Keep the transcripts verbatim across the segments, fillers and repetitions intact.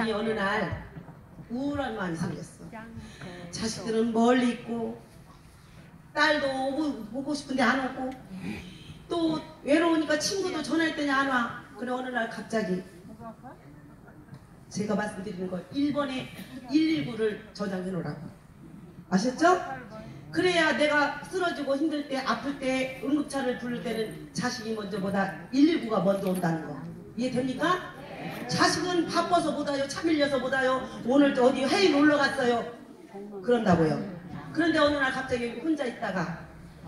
마음이 어느 날 우울한 마음이 생겼어. 자식들은 멀리 있고 딸도 오고, 오고 싶은데 안 오고 또 외로우니까 친구도 전화했더니 안 와. 그래 어느 날 갑자기 제가 말씀드리는 거 일 번에 일일구를 저장해 놓으라고. 아셨죠? 그래야 내가 쓰러지고 힘들 때 아플 때 응급차를 부를 때는 자식이 먼저보다 일일구가 먼저 온다는 거 이해됩니까? 자식은 바빠서 못 와요. 차 밀려서 못 와요. 오늘 어디 회의 놀러 갔어요. 그런다고요. 그런데 어느 날 갑자기 혼자 있다가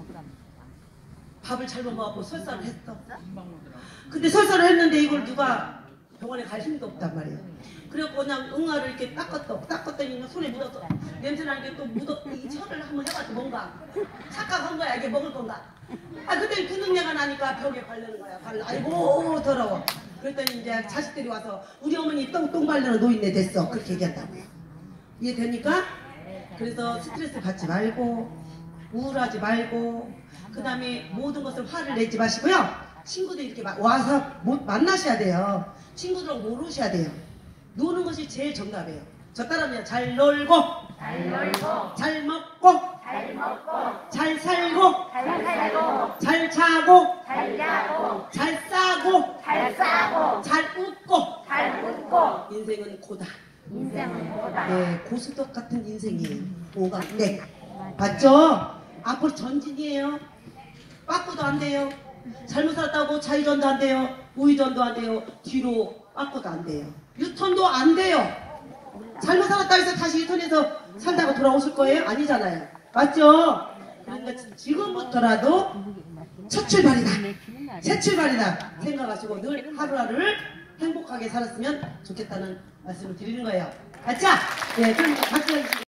밥을 잘못 먹고 설사를 했어. 근데 설사를 했는데 이걸 누가 병원에 갈 힘도 없단 말이에요. 그래갖고 그냥 응아를 이렇게 닦았어. 닦았더니 손에 묻어서 냄새나는 게 또 묻어. 이 혀를 한번 해봤더니 뭔가 착각한 거야. 이게 먹을 건가. 아 그때 그 능내가 나니까 벽에 바르는 거야. 발라. 아이고 더러워. 그랬더니 이제 자식들이 와서 우리 어머니 똥똥 바르는 노인네 됐어. 그렇게 얘기한다고요. 이해됩니까? 그래서 스트레스 받지 말고 우울하지 말고 그 다음에 모든 것을 화를 내지 마시고요. 친구들 이렇게 와서 만나셔야 돼요. 친구들하고 놀으셔야 돼요. 노는 것이 제일 정답이에요. 저 따라하면 잘 놀고 잘 놀고 잘 먹고 잘 먹고 잘 살고 잘 살고 잘 자고 잘 자고 잘 싸고 잘 싸고 잘 웃고 잘 웃고 인생은 고다. 인생은 보다. 네, 고스톱 같은 인생이에요. 오가 네, 맞죠? 앞으로 전진이에요. 빠꾸도 안 돼요. 잘못 살았다고 좌회전도 안 돼요. 우회전도 안 돼요. 뒤로 빠꾸도 안 돼요. 유턴도 안 돼요. 잘못 살았다 해서 다시 유턴해서 살다가 돌아오실 거예요? 아니잖아요. 맞죠? 그러니까 지금부터라도 첫 출발이다. 새 출발이다. 생각하시고 늘 하루하루를 행복하게 살았으면 좋겠다는 말씀을 드리는 거예요. 맞죠? 네, 그럼 박수 해주시고.